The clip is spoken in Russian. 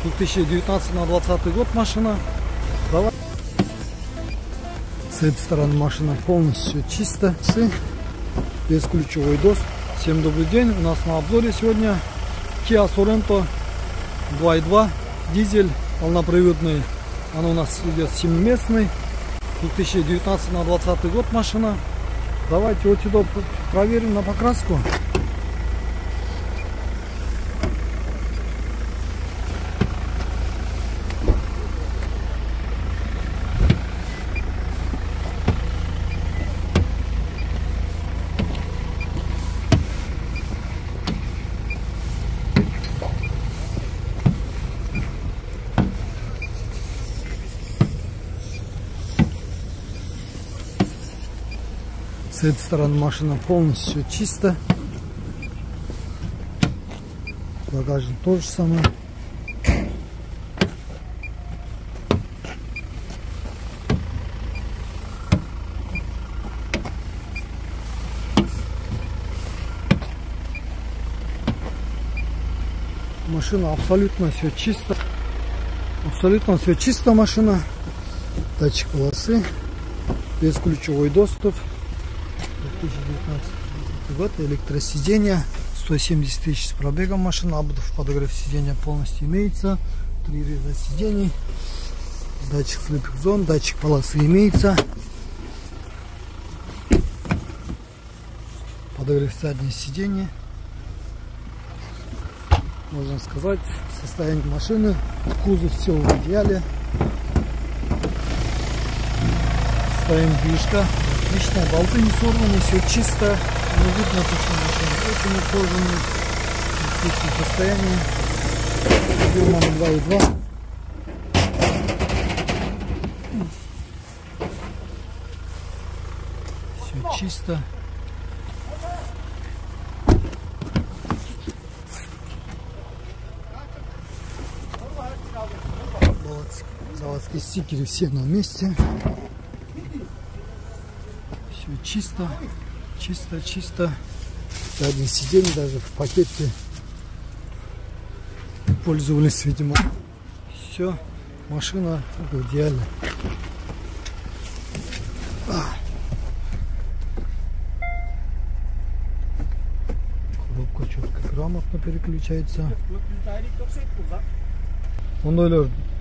2019 на 20 год машина. Давай. С этой стороны машина полностью чисто, без ключевой доступ. Всем добрый день. У нас на обзоре сегодня Kia Sorento 2.2 дизель полноприводный. Она у нас идет 7-местный. 2019 на 20 год машина. Давайте вот сюда проверим на покраску. С этой стороны машина полностью чисто. Багажник тоже самое. Машина абсолютно все чисто. Абсолютно все чисто машина. Датчик полосы. Бесключевой доступ. 2019 год, электросиденье, 170 тысяч с пробегом машина, подогрев сиденья полностью имеется, 3 ряда сидений, датчик слепых зон, датчик полосы имеется, подогрев заднее сиденье. Можно сказать, состояние машины, кузов все в идеале, состояние движка отлично, болты не сорваны, все чисто, не видно точно машина, очень ухоженный, в отличном состоянии. Фирма 2.2. Все чисто. Заводские стикеры все на месте. Все чисто, чисто, чисто. Задние сиденья даже в пакете пользовались, видимо. Все, машина в идеале. Коробка четко, грамотно переключается. Он